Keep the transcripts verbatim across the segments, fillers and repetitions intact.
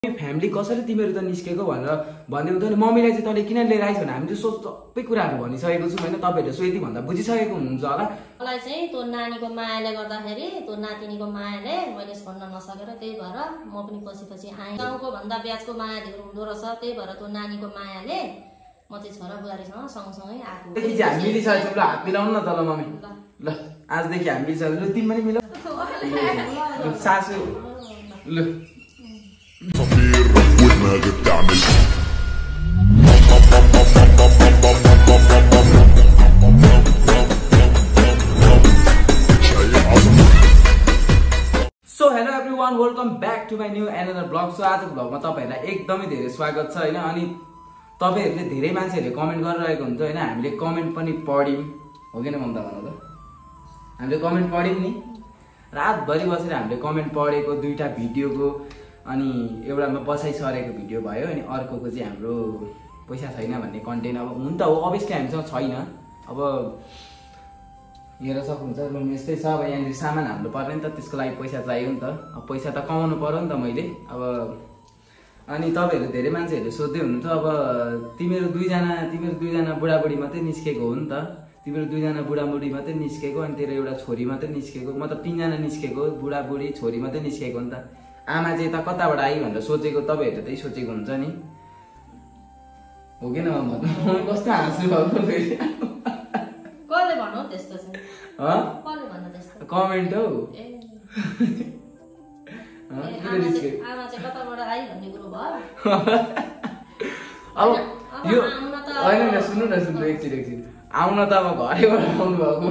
Family कसरी तिमीहरू त निस्केको भनेर भन्दै हुँदैन। मम्मीलाई चाहिँ तैँले किन लिएर आइस् भने हामीले सोच सबै कुराहरू भनिसकेको छौँ होइन। तपाईँहरूले सोधी भन्दा बुझिसकेको हुनुहुन्छ होला। मलाई चाहिँ त्यो नानीको मायाले गर्दाखेरि त्यो नातिनीको मायाले मैले छोड्न नसकेर त्यही भएर म पनि पछि पछि आएँ। गाउँको भन्दा ब्याजको माया धेरै हुँदो रहेछ, त्यही भएर त्यो नानीको मायाले म चाहिँ छोरा बुहारीसँग सँगसँगै आएको। देखि चाहिँ हामी मिलिसकेको छौँ। ल हात मिलाउनु न त ल मम्मी। ल आजदेखि हामी मिलिसकेको। ल तिमी पनि मिलाऊ। सासू ल so hello everyone, welcome back to my new another blog. So आजको ब्लगमा तपाईँहरूलाई एकदमै धेरै स्वागत छ होइन। अनि तपाईँहरूले धेरै मान्छेहरूले कमेन्ट गरिरहेको हुन्छ होइन। हामीले कमेन्ट पनि पढ्यौँ, हो कि न ममता भन्नु त? हामीले कमेन्ट पढ्यौँ नि, रातभरि बसेर हामीले कमेन्ट पढेको दुईवटा भिडियोको। अनि एउटामा बसाइ सरेको भिडियो भयो, अनि अर्कोको चाहिँ हाम्रो पैसा छैन भन्ने कन्टेन्ट। अब हुन त हो, अभियसली हामीसँग छैन। अब हेर सक्नुहुन्छ रुम यस्तै छ। अब यहाँनिर सामान हाल्नु पर्ने नि त, त्यसको लागि पैसा चाहियो नि त। अब पैसा त कमाउनु पर्यो नि त मैले। अब अनि तपाईँहरू धेरै मान्छेहरूले सोध्दै हुनुहुन्छ, अब तिमीहरू दुईजना तिमीहरू दुईजना बुढाबुढी मात्रै निस्केको हो नि त। तिमीहरू दुईजना बुढाबुढी मात्रै निस्केको, अनि तेरो एउटा छोरी मात्रै निस्केको, मतलब तिनजना निस्केको, बुढाबुढी छोरी मात्रै निस्केको नि त। आमा चाहिँ त कताबाट आई भनेर सोचेको, तपाईँहरूले त्यही सोचेको हुन्छ नि, हो कि न? कस्तो हाँसु भएको फेरि कसले भन्नु त्यस्तो चाहिँ? कसले भन्नु त्यस्तो? कमेन्ट हौ। आमा चाहिँ कताबाट आई भन्ने कुरो भयो। अब यो होइन, सुन्नु न सुन्नु एकछिन एकछिन आउन त अब घरैबाट आउनु भएको।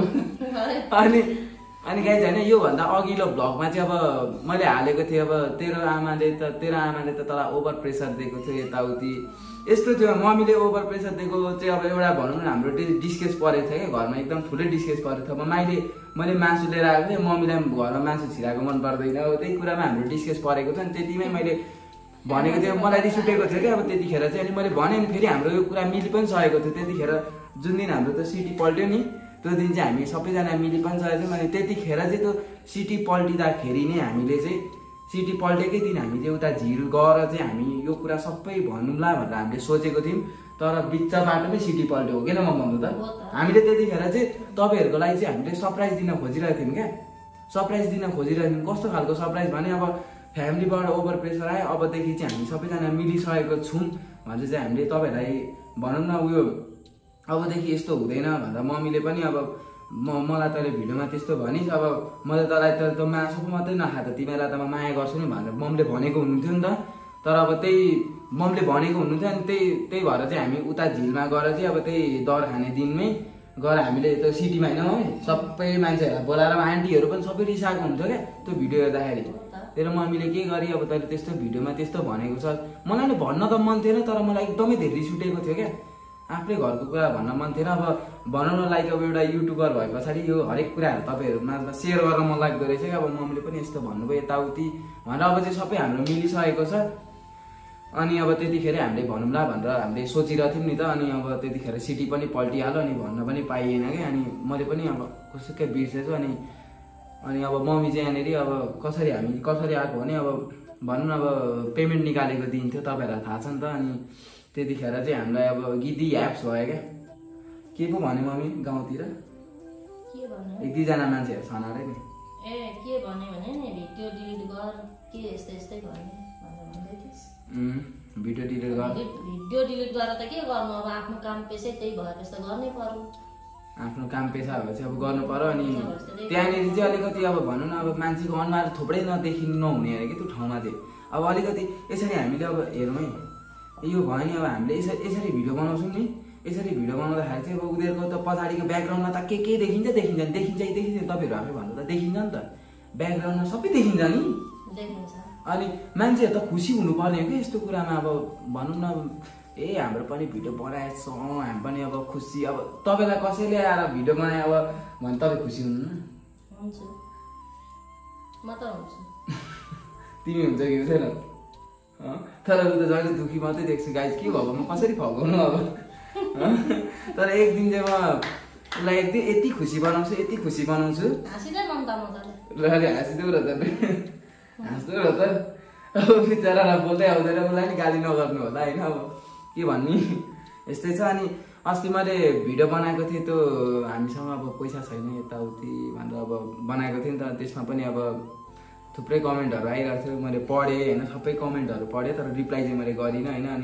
अनि अनि गाइज होइन, योभन्दा अघिल्लो भ्लगमा चाहिँ अब मैले हालेको थिएँ, अब तेरो आमाले त तेरो आमाले त तँलाई ओभर प्रेसर दिएको थियो यताउति यस्तो थियो। मम्मीले ओभर प्रेसर दिएको चाहिँ अब एउटा भनौँ न हाम्रो डिस्केस परेको थियो क्या घरमा, एकदम ठुलै डिस्केस परेको थियो। अब माइले मैले मासु लिएर आएको थिएँ, मम्मीलाई घरमा मासु छिराएको मन पर्दैन, अब त्यही कुरामा हाम्रो डिस्केस परेको थियो। अनि त्यतिमै मैले भनेको थियो, मलाई रिस उठेको थियो क्या अब त्यतिखेर चाहिँ। अनि मैले भनेँ नि फेरि हाम्रो यो कुरा मिली पनि सकेको थियो त्यतिखेर। जुन दिन हाम्रो त सिटी पल्ट्यो नि, त्यो दिन चाहिँ हामी सबैजना मिली पनि सकेको थियौँ। अनि त्यतिखेर चाहिँ त्यो सिटी पल्टिँदाखेरि नै हामीले चाहिँ सिटी पल्टेकै दिन हामी चाहिँ उता झिल गएर चाहिँ हामी यो कुरा सबै भनौँला भनेर हामीले सोचेको थियौँ। तर बिच बाटोमै सिटी पल्ट्यो, हो कि न म भन्नु त? हामीले त्यतिखेर चाहिँ तपाईँहरूको लागि चाहिँ हामीले सरप्राइज दिन खोजिरहेको थियौँ क्या, सरप्राइज दिन खोजिरहेको थियौँ। कस्तो खालको सरप्राइज भने अब फ्यामिलीबाट ओभर प्रेसर आयो, अबदेखि चाहिँ हामी सबैजना मिलिसकेको छौँ भनेर चाहिँ हामीले तपाईँहरूलाई भनौँ न उयो अबदेखि यस्तो हुँदैन भनेर मम्मीले पनि अब म मलाई तैँले भिडियोमा त्यस्तो भनिस्, अब मैले तँलाई त त मासु मात्रै नखा त, तिमीलाई त म माया गर्छु नि भनेर मम्मीले भनेको हुनुहुन्थ्यो नि त। तर अब त्यही मम्मीले भनेको हुनुहुन्थ्यो, अनि त्यही त्यही भएर चाहिँ हामी उता झिलमा गएर चाहिँ अब त्यही दर खाने दिनमै गएर हामीले त्यो सिटीमा होइन है सबै मान्छेहरूलाई बोलाएर आन्टीहरू पनि सबै रिसाएको हुन्थ्यो क्या त्यो भिडियो हेर्दाखेरि। तेरो मम्मीले के गरी अब तैँले त्यस्तो भिडियोमा त्यस्तो भनेको छ। मलाई नि भन्न त मन थिएन, तर मलाई एकदमै धेरै रिस उठेको थियो क्या, आफ्नै घरको कुरा भन्न मन थिएन। अब भनौँ न लाइक अब एउटा युट्युबर भए पछाडि यो हरेक कुराहरू तपाईँहरू माझमा सेयर गर्न मन लाग्दो रहेछ क्या। अब मम्मीले पनि यस्तो भन्नुभयो यताउति भनेर अब चाहिँ सबै हाम्रो मिलिसकेको छ। अनि अब त्यतिखेर हामीले भनौँला भनेर हामीले सोचिरहेको थियौँ नि त। अनि अब त्यतिखेर सिटी पनि पल्टिहाल्यो, अनि भन्न पनि पाइएन क्या। अनि मैले पनि अब कसुकै बिर्सेछु। अनि अनि अब मम्मी चाहिँ यहाँनिर अब कसरी हामी कसरी आएको भने अब भनौँ न अब पेमेन्ट निकालेको दिन थियो, तपाईँहरूलाई थाहा छ नि त। अनि त्यतिखेर चाहिँ हामीलाई अब गिदी एप्स भयो क्या। के पो भन्यो मम्मी गाउँतिर? के भन्यो? एक दुईजना मान्छेहरू छन् अरे नि। ए के भन्यो भने नि भिडियो डिलिट गर के यस्तै यस्तै भन्यो भनेर भन्दै थिइस्। भिडियो डिलिट गर भिडियो डिलिट गरेर त के गर्नु, अब आफ्नो काम पेसै त्यही भएपछि त गर्नै पर्यो। आफ्नो काम पेसा भएपछि अब गर्नु पर्यो। अनि त्यहाँनिर चाहिँ अलिकति अब भनौँ न अब मान्छेको अनुहार थुप्रै नदेखिनु नहुने अरे कि त्यो ठाउँमा चाहिँ। अब अलिकति यसरी हामीले अब हेरौँ है, यो भयो नि अब हामीले यसरी यसरी भिडियो बनाउँछौँ नि, यसरी भिडियो बनाउँदाखेरि चाहिँ अब उनीहरूको त पछाडिको ब्याकग्राउन्डमा त के के देखिन्छ देखिन्छ नि देखिन्छ देखिन्छ तपाईँहरू आफै भन्नु त देखिन्छ नि त, ब्याकग्राउन्डमा सबै देखिन्छ नि। अनि मान्छेहरू त खुसी हुनुपर्ने हो कि यस्तो कुरामा। अब भनौँ न ए हाम्रो पनि भिडियो बनाएछौँ, हामी पनि अब खुसी। अब तपाईँलाई कसैले आएर भिडियो बनायो अब भने तपाईँ खुसी हुनुहुन्न? हुन्छु, म त हुन्छु। तिमी हुन्छ कि हुँदैन? तर उ त जहिले दुःखी मात्रै देख्छु गाइज, के भएको म कसरी फगाउनु अब। तर एक दिन चाहिँ म उसलाई एक दिन यति खुसी बनाउँछु यति खुसी बनाउँछु। हाँसिँदै मन त मजाले ल हाँसिदेऊ र त हाँस्दै र त अब बिचरालाई बोल्दै आउँदैन उसलाई नि गाली नगर्नु होला होइन अब के भन्ने यस्तै छ। अनि अस्ति मैले भिडियो बनाएको थिएँ त्यो हामीसँग अब पैसा छैन यताउति भनेर अब बनाएको थिएँ नि त, त्यसमा पनि अब थुप्रै कमेन्टहरू आइरहेको थियो, मैले पढेँ होइन, सबै कमेन्टहरू पढेँ तर रिप्लाई चाहिँ मैले गरिनँ होइन। अनि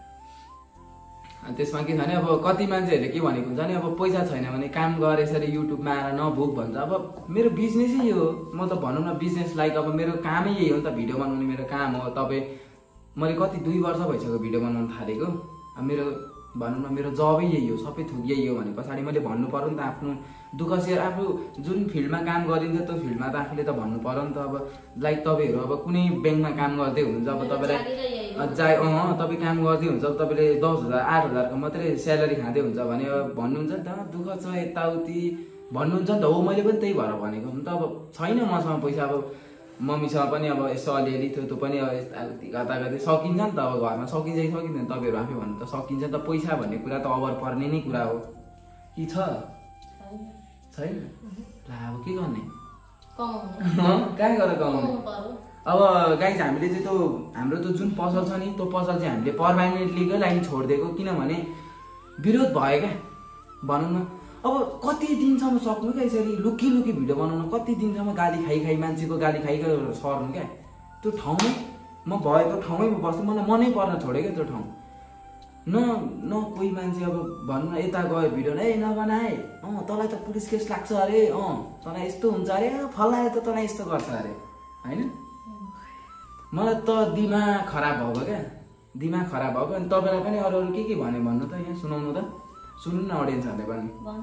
त्यसमा के छ भने अब कति मान्छेहरूले के भनेको हुन्छ नि अब पैसा छैन भने काम गर यसरी युट्युबमा आएर नभुक भन्छ। अब मेरो बिजनेसै यो हो, म त भनौँ न बिजनेस लाइक अब मेरो कामै यही हो नि त, भिडियो बनाउने मेरो काम हो। तपाईँ मैले कति दुई वर्ष भइसक्यो भिडियो बनाउनु थालेको, अब मेरो भनौँ न मेरो जबै यही हो, सबै थोक यही हो भने पछाडि मैले भन्नु पर्यो नि त आफ्नो दुःख सेयर। आफू जुन फिल्डमा काम गरिन्छ त्यो फिल्डमा त आफूले त भन्नु पर्यो नि त। अब लाइक तपाईँहरू अब कुनै ब्याङ्कमा काम गर्दै हुनुहुन्छ, अब तपाईँलाई जाय अँ तपाईँ काम गर्दै हुन्छ, अब तपाईँले दस हजार आठ हजारको मात्रै स्यालेरी खाँदै हुन्छ भने अब भन्नुहुन्छ नि त दुःख छ यताउति भन्नुहुन्छ नि त। हो मैले पनि त्यही भएर भनेको नि त, अब छैन मसँग पैसा, अब मम्मीसँग पनि अब यसो अलिअलि थियो त्यो पनि अब यताउति गतागति सकिन्छ नि त, अब घरमा सकिन्छ कि सकिँदैन तपाईँहरू आफै भन्नु त, सकिन्छ नि त। पैसा भन्ने कुरा त अभर पर्ने नै कुरा हो कि छ छैन? ला अब के गर्ने कहाँ गएर कमाउने। अब गाइज हामीले चाहिँ त्यो हाम्रो त्यो जुन पसल छ नि त्यो पसल चाहिँ हामीले पर्मानेन्टलीकै लागि छोडिदिएको, किनभने विरोध भयो क्या भनौँ न। अब कति दिनसम्म सक्नु क्या यसरी लुकी लुकी भिडियो बनाउनु, कति दिनसम्म गाली खाइ खाइ मान्छेको गाली खाइ खाइ सर्नु क्या। त्यो ठाउँमै म भएको ठाउँमै बस्नु मलाई मनै पर्न छोड्यो क्या त्यो ठाउँ। न न कोही मान्छे अब भनौँ न यता गयो भिडियो ए नबनाए अँ तँलाई त पुलिस केस लाग्छ अरे, अँ तँलाई यस्तो हुन्छ अरे, फल्लाले त तँलाई यस्तो गर्छ अरे होइन। मलाई त दिमाग खराब भएको क्या, दिमाग खराब भएको। अनि तपाईँलाई पनि अरू अरू के के भने भन्नु त, यहाँ सुनाउनु त, सुन्नु न अडियन्सहरूले पनि।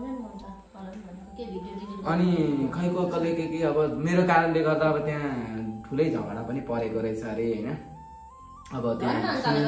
अनि खै को कसले के के अब मेरो कारणले गर्दा अब त्यहाँ ठुलै झगडा पनि परेको रहेछ अरे होइन। अब त्यहाँ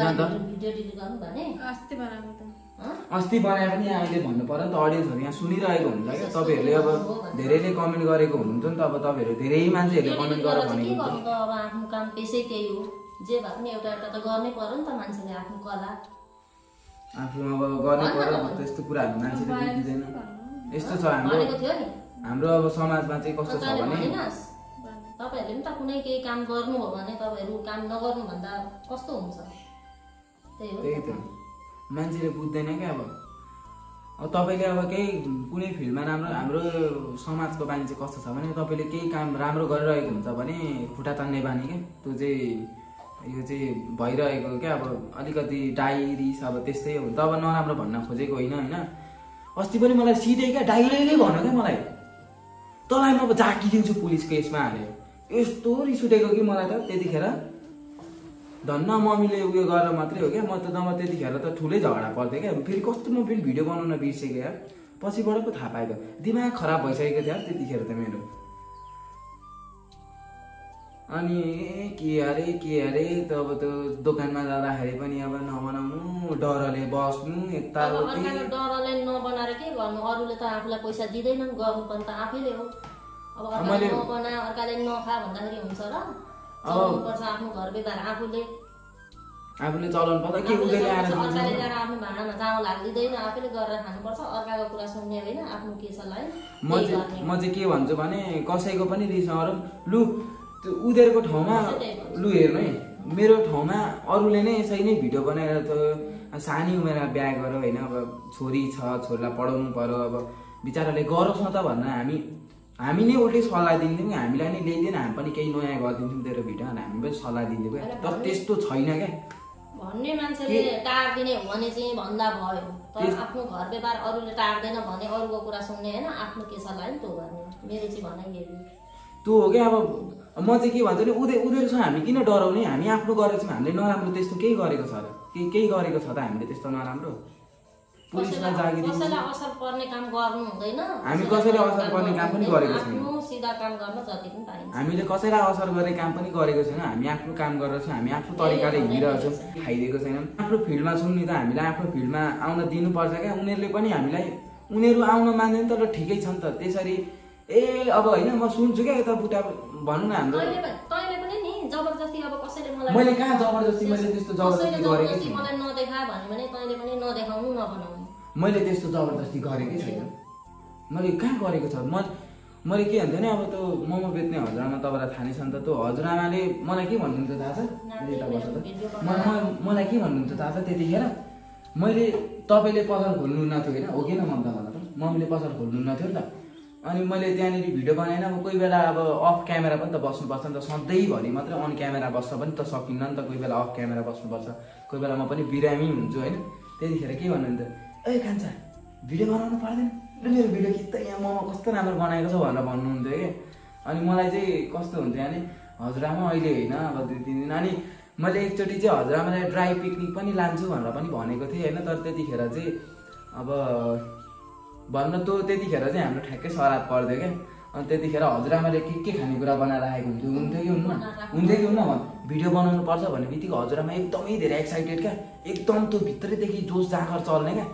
अस्ति बनाए पनि अहिले भन्नु पर्यो नि त, अडियन्सहरू यहाँ सुनिरहेको हुन्छ क्या। तपाईँहरूले अब धेरैले कमेन्ट गरेको हुनुहुन्छ नि त, अब तपाईँहरू धेरै मान्छेहरूले कमेन्ट गरेर भनेको हुन्छ। अब आफ्नो काम पेसै त्यही हो, जे भए पनि एउटा एउटा त गर्नै पर्यो नि त मान्छेले आफ्नो कला आफ्नो अब गर्नै पर्यो। त्यस्तो कुराहरू मान्छेले बुझिँदैन। यस्तो छ हाम्रो हाम्रो अब समाजमा चाहिँ कस्तो छ भने तपाईँहरूले पनि त कुनै केही काम गर्नु हो भने तपाईँहरू काम नगर्नु भन्दा कस्तो हुन्छ, त्यही हो। त्यही त मान्छेले बुझ्दैन क्या। अब अब तपाईँले अब केही कुनै फिल्डमा राम्रो हाम्रो समाजको बानी चाहिँ कस्तो छ भने तपाईँले केही काम राम्रो गरिरहेको हुन्छ भने खुट्टा तान्ने बानी क्या, त्यो चाहिँ यो चाहिँ भइरहेको क्या। अब अलिकति डाइरिस अब त्यस्तै हो त, अब नराम्रो भन्न खोजेको होइन होइन। अस्ति पनि मलाई सिधै क्या डाइरेक्टै भन्यो क्या मलाई, तँलाई म अब झाकिदिन्छु पुलिस केसमा हाल्यो। यस्तो रिस उठेको कि मलाई त त्यतिखेर, धन्न मम्मीले उयो गरेर मात्रै हो क्या, म त नभए त्यतिखेर त ठुलै झगडा पर्थ्यो क्या। फेरि कस्तो म फेरि भिडियो बनाउन बिर्सेको यार, पछिबाट पो थाहा पाएको, दिमाग खराब भइसकेको थियो त्यतिखेर त मेरो। अनि के अरे के अरे त अब त्यो दोकानमा जाँदाखेरि पनि अब नबनाउनु, डरले बस्नु यताउति। डरले नबनाएर के गर्नु, अरूले त आफूलाई पैसा दिँदैन, गर्नुपर्ने त आफैले हो। अब अर्काले नबना अर्काले नखा भन्दाखेरि हुन्छ र, चलाउनुपर्छ आफ्नो घर व्यवहार आफूले आफूले चलाउनु पर्छ। के उनीहरूले आएर अर्काले ल्याएर आफ्नो भाँडामा चामल हालिदिँदैन, आफैले गरेर खानुपर्छ, अर्काको कुरा सुन्ने होइन, आफ्नो के छ लाइन। म चाहिँ म चाहिँ के भन्छु भने कसैको पनि रिस नगरौँ, लु त्यो उनीहरूको ठाउँमा लु हेर्नु है, मेरो ठाउँमा अरूले नै यसरी नै भिडियो बनाएर त सानै उमेरमा बिहा गर्यो होइन, अब छोरी छ छोरीलाई पढाउनु पर्यो, अब बिचराले गरोस् न त भनेर हामी हामी नै उल्टै सल्लाह दिन्थ्यौँ, हामीलाई नै ल्याइदिएन, हामी पनि केही नयाँ गरिदिन्थ्यौँ तेरो भिडियो, हामी पनि सल्लाह दिन्थ्यौँ क्या। तर त्यस्तो छैन क्या, भन्ने मान्छेले टार्दिने हो भने चाहिँ भन्दा भयो, तर आफ्नो घर व्यवहार अरूले टार्दैन भने अरूको कुरा सुन्ने होइन, आफ्नो के सल्लाह नि त्यो गर्ने। मेरो चाहिँ भनाइ यही त्यो हो क्या। अब म चाहिँ के भन्छु भने उनीहरू उनीहरूसँग हामी किन डराउने, हामी आफ्नो गरेको छौँ, हामीले नराम्रो त्यस्तो केही गरेको छ र, केही केही गरेको छ त हामीले त्यस्तो नराम्रो, पुलिसमा जागिदिन्छ। कसैलाई असर पर्ने काम गर्नु हुँदैन, हामी कसैलाई असर पर्ने काम पनि गरेको छैन, आफ्नो सिधा काम गर्न जति पनि पाइन्छ। हामीले कसैलाई असर गर्ने काम पनि गरेको छैन, हामी आफ्नो काम गरेर छौँ, हामी आफ्नो तरिकाले हिँडिरहेको छौँ, खाइदिएको छैनौँ। आफ्नो फिल्डमा छौँ नि त, हामीलाई आफ्नो फिल्डमा आउन दिनुपर्छ क्या। उनीहरूले पनि हामीलाई उनीहरू आउन मान्दैन तर ठिकै छ नि त। त्यसरी ए अब होइन म सुन्छु क्या यता बुटा भनौँ न हाम्रो तैँले पनि नि जबरजस्ती अब कसैले मलाई मैले कहाँ जबरजस्ती मैले त्यस्तो जबरजस्ती गरेकै छैन, मलाई नदेखा भन्यो भने तैँले पनि नदेखाउनु नबनाउनु, मैले त्यस्तो जबरजस्ती गरेकै छैन, मैले कहाँ गरेको छ। म मैले के भन्थेँ नि अब त्यो मोमो बेच्ने हजुरआमा तपाईँलाई थाहा नै छ नि त त्यो हजुरआमाले मलाई के भन्नुहुन्छ थाहा छ मलाई के भन्नुहुन्छ थाहा छ त्यतिखेर मैले तपाईँले पसल खोल्नुहुन्न थियो होइन हो कि न मन त भन त मम्मीले पसल खोल्नुहुन्न थियो नि त अनि मैले त्यहाँनिर भिडियो बनाएन अब कोही बेला अब अफ क्यामेरा पनि त बस्नुपर्छ नि त सधैँभरि मात्रै अन क्यामेरा बस्न पनि त सकिन्न नि त कोही बेला अफ क्यामेरा बस्नुपर्छ कोही बेला म पनि बिरामी हुन्छु होइन त्यतिखेर के भन्नुहुन्छ ए कान्छा भिडियो बनाउनु पर्दैन मेरो भिडियो कि त यहाँ मोमो कस्तो राम्रो बनाएको छ भनेर भन्नुहुन्थ्यो कि अनि मलाई चाहिँ कस्तो हुन्थ्यो भने हजुरआमा अहिले होइन अब दुई तिन दिन अनि मैले एकचोटि चाहिँ हजुरआमालाई ड्राई पिकनिक पनि लान्छु भनेर पनि भनेको थिएँ होइन तर त्यतिखेर चाहिँ अब भन्न त्यो त्यतिखेर चाहिँ हाम्रो ठ्याक्कै सराद पर्थ्यो क्या अनि त्यतिखेर हजुरआमाले के के खानेकुरा बनाएर आएको हुन्थ्यो हुन्थ्यो कि हुन्न हुन्थ्यो कि हुन्न भन् भिडियो बनाउनु पर्छ भन्ने बित्तिकै हजुरआमा एकदमै धेरै एक्साइटेड क्या एकदम त्यो भित्रैदेखि जोस जाँगर चल्ने क्या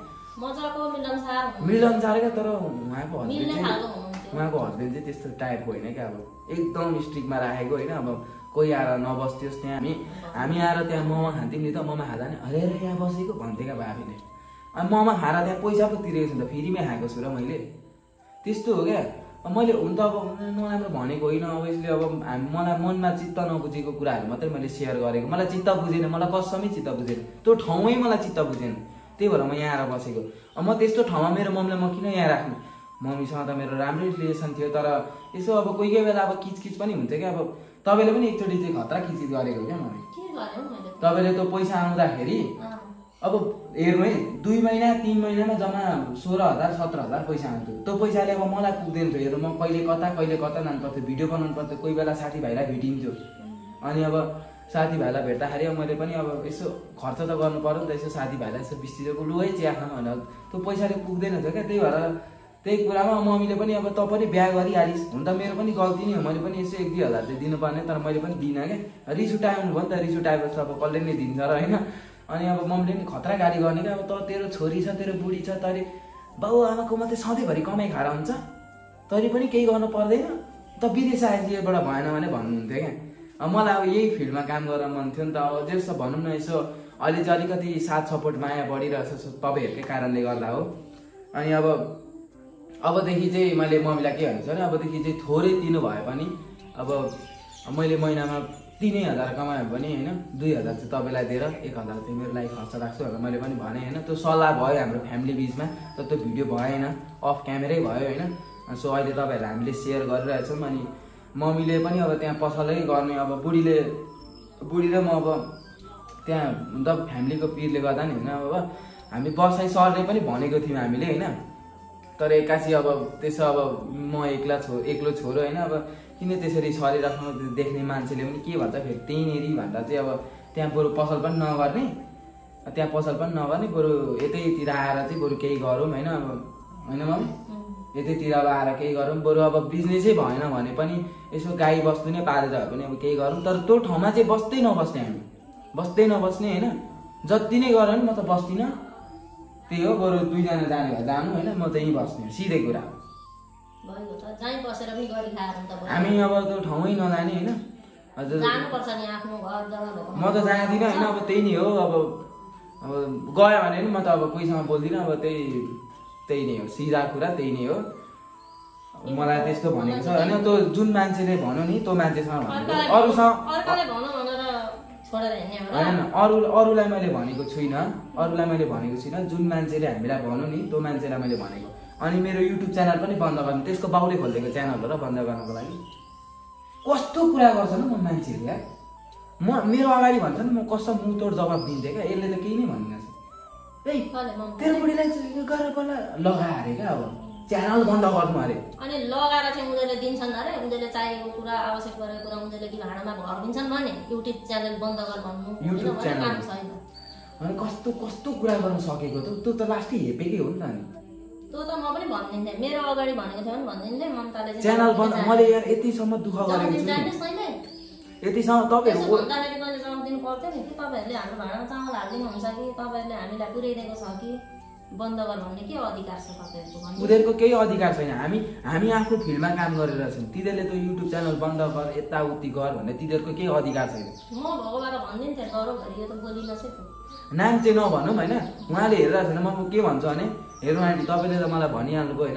मिलनसार क्या तर उहाँको हस्बेन्ड चाहिँ उहाँको हस्बेन्ड चाहिँ त्यस्तो टाइपको होइन क्या अब एकदम स्ट्रिकमा राखेको होइन अब कोही आएर नबस्थ्योस् त्यहाँ हामी हामी आएर त्यहाँ मोमो खान्थ्यौँ नि त मोमो खाँदा नि अरे अरे यहाँ बसेको भन्थ्यो क्या भाबीले अनि मोमो खाएर त्यहाँ पैसा पो तिरेको छु नि त फ्रीमै खाएको छु र मैले त्यस्तो हो क्या मैले हुन त अब नराम्रो भनेको होइन अभियसली अब हामी मलाई मनमा चित्त नबुझेको कुराहरू मात्रै मैले सेयर गरेको मलाई चित्त बुझेन मलाई कसमै चित्त बुझेन त्यो ठाउँमै मलाई चित्त बुझेन त्यही भएर म यहाँ आएर बसेको म त्यस्तो ठाउँमा मेरो मम्मीलाई म किन यहाँ राख्नु मम्मीसँग त मेरो राम्रै रिलेसन थियो तर यसो अब कोही कोही बेला अब किचकिच पनि हुन्छ क्या अब तपाईँले पनि एकचोटि चाहिँ खतरा किचकिच गरेको क्या मम्मी तपाईँले त्यो पैसा आउँदाखेरि अब हेर्नु है दुई महिना तिन महिनामा जम्मा सोह्र हजार सत्र हजार पैसा आउँथ्यो त्यो पैसाले अब मलाई पुग्दैन थियो हेर्नु म कहिले कता कहिले कता जानु पर्थ्यो भिडियो बनाउनु पर्थ्यो कोही बेला साथीभाइलाई भेटिन्थ्यो अनि अब साथीभाइलाई भेट्दाखेरि मैले पनि अब यसो खर्च त गर्नु पर्यो नि त यसो साथीभाइलाई यसो बिस तिरेको लु है चिया खानु भनेर त्यो पैसाले पुग्दैन थियो क्या त्यही भएर त्यही कुरामा मम्मीले पनि अब त पनि बिहा गरिहालिस् हुन त मेरो पनि गल्ती नै हो मैले पनि यसो एक दुई हजार चाहिँ दिनुपर्ने तर मैले पनि दिइनँ क्या रिस उठाउनु भयो नि त रिस उठाएपछि अब कसले नै दिन्छ र होइन अनि अब मम्मीले पनि खतरा गाली गर्ने क्या अब त तेरो छोरी छ तेरो बुढी छ तैँले बाउ आमाको मात्रै सधैँभरि कमाइ खाएर हुन्छ तैँले पनि केही गर्नु पर्दैन त विदेश आइदिएबाट भएन भने भन्नुहुन्थ्यो क्या मलाई अब यही फिल्डमा काम गर्न मन थियो नि त अब जस्तो भनौँ न यसो अहिले चाहिँ अलिकति साथ सपोर्ट माया बढिरहेछ तपाईँहरूकै कारणले गर्दा हो अनि अब अबदेखि चाहिँ मैले मम्मीलाई के भन्छु भने अबदेखि चाहिँ थोरै दिनु भए पनि अब मैले महिनामा तिनै हजार कमायो भने होइन दुई हजार चाहिँ तपाईँलाई दिएर एक हजार चाहिँ मेरो लागि खर्च राख्छु भनेर मैले पनि भनेँ होइन त्यो सल्लाह भयो हाम्रो फ्यामिली बिचमा तर त्यो भिडियो भएन अफ क्यामेरै भयो होइन सो अहिले तपाईँहरूलाई हामीले सेयर गरिरहेछौँ अनि मम्मीले पनि अब त्यहाँ पसलै गर्ने अब बुढीले बुढी र म अब त्यहाँ त फ्यामिलीको पिरले गर्दा नि होइन अब हामी बसाइ सरले पनि भनेको थियौँ हामीले होइन तर एक्कासी अब त्यसो अब म एक्ला छो एक्लो छोरो होइन अब किन त्यसरी सरिराख्नु देख्ने मान्छेले पनि के भन्छ फेरि त्यहीँनिर भन्दा चाहिँ अब त्यहाँ बरु पसल पनि नगर्ने त्यहाँ पसल पनि नगर्ने बरु यतैतिर आएर चाहिँ बरु केही गरौँ होइन अब होइन मम्मी यतैतिर अब आएर केही गरौँ बरु अब बिजनेसै भएन भने पनि यसो गाई बस्तु नै पालेर भए पनि अब केही गरौँ तर त्यो ठाउँमा चाहिँ बस्दै नबस्ने हामी बस्दै नबस्ने होइन जति नै गर नि म त बस्दिनँ त्यही हो बरु दुईजना जाने भए जानु होइन म त यहीँ बस्ने सिधै कुरा हो हामी अब त्यो ठाउँमै नजाने होइन हजुर म त जाँदिनँ होइन अब त्यही नै हो अब अब गयो भने नि म त अब कोहीसँग बोल्दिनँ अब त्यही त्यही नै हो सिधा कुरा त्यही नै हो मलाई त्यस्तो भनेको छ होइन त्यो जुन मान्छेले भनौँ नि त्यो मान्छेसँग भनेको अरूसँग होइन अरू अरूलाई मैले भनेको छुइनँ अरूलाई मैले भनेको छुइनँ जुन मान्छेले हामीलाई भनौँ नि त्यो मान्छेलाई मैले भनेको अनि मेरो युट्युब च्यानल पनि बन्द गर्नु त्यसको बाउले खोलिदिएको च्यानल हो र बन्द गर्नको लागि कस्तो कुरा गर्छ न म मान्छेले यार म मेरो अगाडि भन्छ नि म कस्तो मुतोड जवाब दिन्थेँ क्या यसले त केही नै भन्दैन ए तेरो बुढीलाई गरेर पहिला लगाएर अरे क्या अब च्यानल बन्द गर्नु अरे अनि लगाएर चाहिँ उनीहरूले दिन्छन् अरे उनीहरूले चाहेको कुरा आवश्यक गरेको कुरा उनीहरूले कि भाडामा घर दिन्छन् भने युट्युब च्यानल बन्द गर भन्नु युट्युब च्यानल छैन अनि कस्तो कस्तो कुरा गर्न सकेको त त्यो त लास्टै हेपेकै हो नि त अनि त्यो त म पनि भन्दिन्थेँ मेरो अगाडि भनेको थियो भने भन्दिन्थेँ ममताले चाहिँ च्यानल बन्द मैले यार यतिसम्म दुःख गरेको छु यतिसम्म तपाईँहरू भन्दाखेरि मैले जवाब दिनु पर्थ्यो नि कि तपाईँहरूले हाम्रो भाडामा चामल हालिदिनु हुन्छ कि तपाईँहरूले हामीलाई पुर्याइदिएको छ कि बन्द गर भन्ने के अधिकार छ तपाईँहरूको उनीहरूको केही अधिकार छैन हामी हामी आफ्नो फिल्डमा काम गरेर छौँ तिनीहरूले त युट्युब च्यानल बन्द गर यताउति गर भन्ने तिनीहरूको केही अधिकार छैन म भगवान भनिदिन्थेँ गरौँ घरि यो त बोलिन चाहिँ नाम चाहिँ नभनौँ होइन उहाँले हेरिरहेको छैन म के भन्छु भने हेर्नु आन्टी तपाईँले त मलाई भनिहाल्नुभयो होइन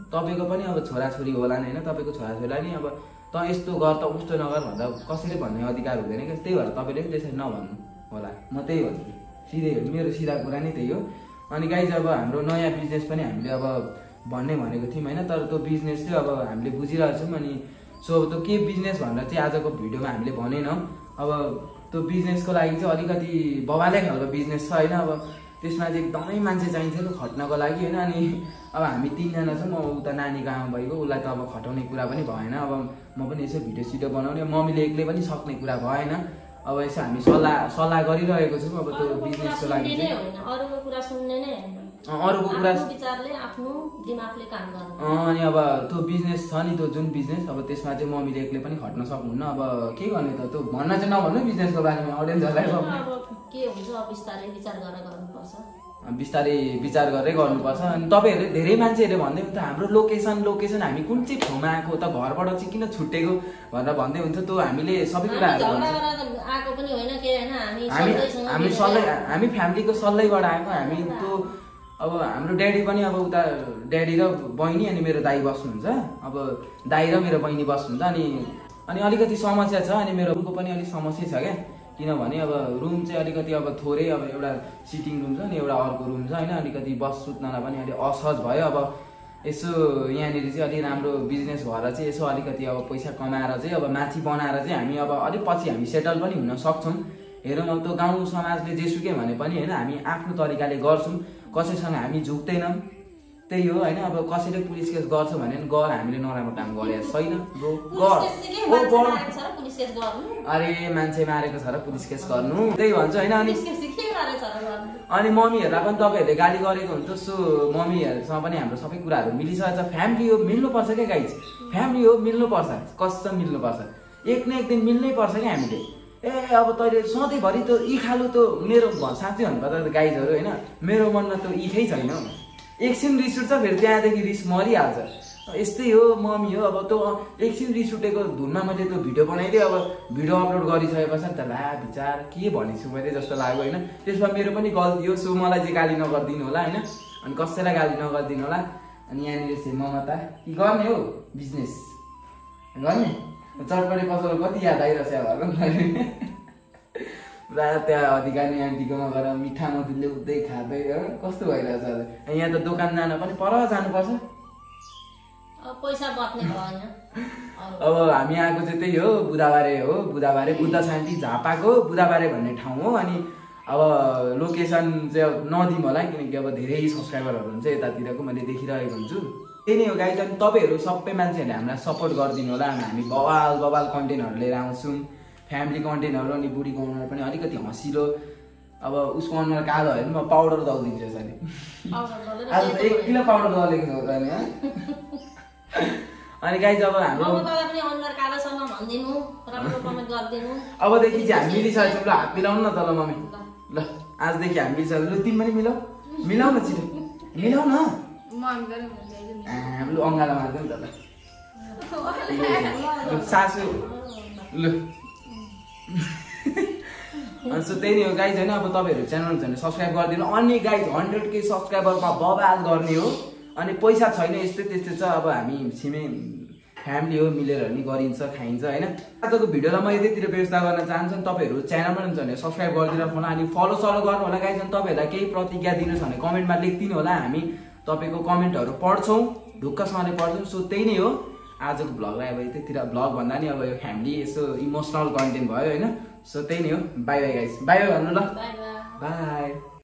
तपाईँको पनि अब छोराछोरी होला नि होइन, तपाईँको छोराछोरीलाई नि अब त यस्तो गर त उस्तो नगर भन्दा कसैले भन्ने अधिकार हुँदैन क्या। त्यही भएर तपाईँले पनि त्यसरी नभन्नु होला, म त्यही भन्छु। सिधै मेरो सिधा कुरा नै त्यही हो। अनि गाइज अब हाम्रो नयाँ बिजनेस पनि हामीले अब भन्ने भनेको थियौँ होइन, तर त्यो बिजनेस चाहिँ अब हामीले बुझिरहेको छौँ। अनि सो अब त्यो के बिजनेस भनेर चाहिँ आजको भिडियोमा हामीले भनेनौँ। अब त्यो बिजनेसको लागि चाहिँ अलिकति बवालै खालको बिजनेस छ होइन। अब त्यसमा चाहिँ एकदमै मान्छे चाहिन्छ खट्नको लागि होइन। अनि अब हामी तिनजना छौँ, म उता नानीको आमा भएको, उसलाई त अब खटाउने कुरा पनि भएन। अब म पनि यसो भिडियो सिडियो बनाउने, मम्मीले एक्लै पनि सक्ने कुरा भएन। अब यसो हामी सल्लाह सल्लाह गरिरहेको छौँ अब त्यो बिजनेसको लागि चाहिँ। अरूको कुरा सुन्ने नै हैन, अरूको कुरा विचारले आफ्नो दिमागले काम गर्नु। अनि अब त्यो बिजनेस छ नि, त्यो जुन बिजनेस अब त्यसमा चाहिँ मम्मीले एक्लै पनि खट्न सक्नुहुन्न। अब के गर्ने त, त्यो भन्न चाहिँ नभन्नु बिजनेसको बारेमा, अडियन्सहरूलाई अब के हुन्छ बिस्तारै विचार गरेर गर्नुपर्छ, बिस्तारै विचार गरेरै गर्नुपर्छ। अनि तपाईँहरूले धेरै मान्छेहरूले भन्दै हुन्छ हाम्रो लोकेसन लोकेसन हामी कुन चाहिँ ठाउँमा आएको त, घरबाट चाहिँ किन छुट्टेको भनेर भन्दै हुन्छ। त्यो हामीले सबै कुराहरू आएको पनि होइन के होइन, हामी हामी सल्लाह हामी फ्यामिलीको सल्लाहबाट आएको। हामी त्यो अब हाम्रो ड्याडी पनि अब उता ड्याडी र बहिनी अनि मेरो दाइ बस्नुहुन्छ, अब दाइ र मेरो बहिनी बस्नुहुन्छ। अनि अनि अलिकति समस्या छ, अनि मेरो रुमको पनि अलिक समस्या छ क्या। किनभने अब रुम चाहिँ अलिकति अब थोरै, अब एउटा सिटिङ रुम छ अनि एउटा अर्को रुम छ होइन। अलिकति बस सुत्नलाई पनि अलिक असहज भयो। अब यसो यहाँनिर चाहिँ अलिक राम्रो बिजनेस भएर चाहिँ यसो अलिकति अब पैसा कमाएर चाहिँ अब माथि बनाएर चाहिँ हामी अब अलिक पछि हामी सेटल पनि हुन सक्छौँ। हेरौँ अब त्यो गाउँ समाजले जेसुकै भने पनि होइन, हामी आफ्नो तरिकाले गर्छौँ, कसैसँग हामी झुक्दैनौँ। त्यही हो होइन। अब कसैले पुलिस केस गर्छ भने गर, हामीले नराम्रो काम गरेको छैन, अरे मान्छे मारेको छ र पुलिस केस गर्नु, त्यही भन्छ होइन। अनि अनि मम्मीहरूलाई पनि तपाईँहरूले गाली गरेको हुन्छ, सो मम्मीहरूसँग पनि हाम्रो सबै कुराहरू मिलिसकेको छ। फ्यामिली हो, मिल्नुपर्छ क्या गाइज, फ्यामिली हो, मिल्नुपर्छ, कसम मिल्नुपर्छ, एक न एक दिन मिल्नै पर्छ क्या हामीले। ए अब तैँले सधैँभरि त यी खालु त मेरो साँच्चै भन्नुपर्दा गाइजहरू होइन, मेरो मनमा त इखै छैन। एकछिन रिस उठ्छ, फेरि त्यहाँदेखि रिस मरिहाल्छ। यस्तै हो मम्मी हो। अब त्यो एकछिन रिस उठेको धुनमा मैले त्यो भिडियो बनाइदिएँ, अब भिडियो अपलोड गरिसके पछाडि त ला विचार के भनेछु मैले जस्तो लाग्यो होइन। त्यसमा मेरो पनि गल्ती हो, सो मलाई चाहिँ गाली नगरिदिनु होला होइन, अनि कसैलाई गाली नगरिदिनु होला। अनि यहाँनिर चाहिँ ममता के गर्ने हो बिजनेस गर्ने, चटपटे पसल कति याद आइरहेछ पुरा त्यहाँ अधिकारी आन्टीकोमा गएर मिठा मधु ल्याउँदै खाँदै कस्तो भइरहेछ। यहाँ त दोकान जान पनि पर जानुपर्छ, पैसा बच्ने भएन। अब हामी आएको चाहिँ त्यही हो, बुधबारे हो, बुधबारे बुद्ध शान्ति झापाको बुधबारे भन्ने ठाउँ हो। अनि अब लोकेसन चाहिँ नदिउँ होला, किनकि अब धेरै सब्सक्राइबरहरू हुन्छ यतातिरको, मैले देखिरहेको हुन्छु। त्यही नै हो गाइज। अनि तपाईँहरू सबै मान्छेहरूले हामीलाई सपोर्ट गरिदिनु होला। हामी बवाल बवाल कन्टेन्टहरू लिएर आउँछौँ, फ्यामिली कन्टेन्टहरू। अनि बुढीको अनुहार पनि अलिकति हँसिलो, अब उसको अनुहार कालो होइन, म पाउडर दलिदिन्छु यसरी। आज त एक किलो पाउडर दलेको छ त नि। अनि गाइज अब हाम्रो अबदेखि चाहिँ हामी मिलिसकेको छौँ, ल हात मिलाउनु न त ल मम्मी, ल आजदेखि हामी मिलिसक्यो। ल तिमी पनि मिलाऊ, मिलाउ न छिटो, मिलाउ न, हाम्रो अङ्गालो मार्दैन त ल सासु ल। अनि सो त्यही नै हो गाइज होइन। अब तपाईँहरू च्यानल छ भने सब्सक्राइब गरिदिनु। अनि गाइज हन्ड्रेड के सब्सक्राइबरमा बवाल गर्ने हो। अनि पैसा छैन, यस्तै त्यस्तै छ। अब हामी छिमे फ्यामिली हो, मिलेर नि गरिन्छ खाइन्छ होइन। आजको भिडियोलाई म यतैतिर व्यवस्था गर्न चाहन्छु। तपाईँहरू च्यानलमा हुन्छ भने सब्सक्राइब गरिदिनु होला, अनि फलो सलो गर्नु होला गाइज। अनि तपाईँहरूलाई केही प्रतिज्ञा दिनु छ भने कमेन्टमा लेखिदिनु होला, हामी तपाईँको कमेन्टहरू पढ्छौँ, ढुक्कसँगले पढ्छौँ। सो त्यही नै हो आजको भ्लगलाई। अब यतैतिर भ्लग भन्दा नि अब यो फ्यामिली यसो इमोसनल कन्टेन्ट भयो होइन। सो त्यही नै हो, bye bye guys, bye bye भन्नु ल, बाई।